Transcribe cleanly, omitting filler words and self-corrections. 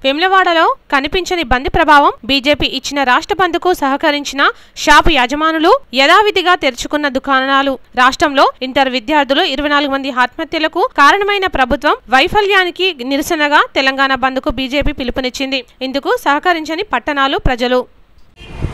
వెమ్లవాడలో కనిపించని బంద్ ప్రభావం. బీజేపీ ఇచ్చిన రాష్ట్ర బంద్కు సహకరించిన షాపు యజమానులు, యథావిధిగా తెరుచుకున్న దుకాణాలు. రాష్ట్రంలో ఇంటర్ విద్యార్థులు 24 మంది ఆత్మహత్యలకు కారణమైన ప్రభుత్వం వైఫల్యానికి నిరసనగా తెలంగాణ బంద్కు బీజేపీ పిలుపునిచ్చింది. ఇందుకు సహకరించని పట్టణాలు ప్రజలు.